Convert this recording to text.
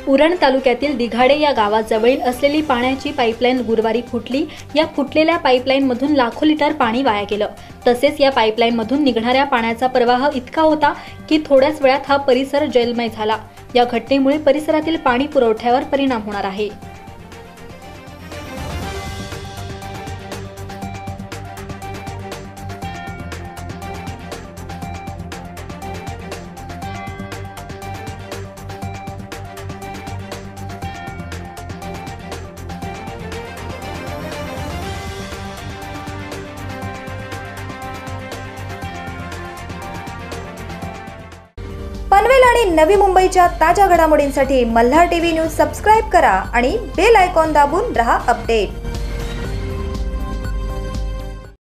उरण तालुक्यातील दिघाडे या गावाजवळील असलेली पाण्याची पाईपलाईन गुरुवारी फुटली। या फुटलेल्या पाईपलाईन मधून लाखो लिटर पाणी वाया गेलं। तसेच या पाईपलाईन मधून निघणाऱ्या पाण्याचा प्रवाह इतका होता की थोड्याच वेळात हा परिसर जलमय झाला। या घटनेमुळे परिसरातील पाणी पुरवठ्यावर परिणाम होणार आहे। पनवेल आणि नवी मुंबईच्या ताज्या घडामोडींसाठी मल्हार टीव्ही न्यूज सबस्क्राइब करा आणि बेल आयकॉन दाबून रहा अपडेट।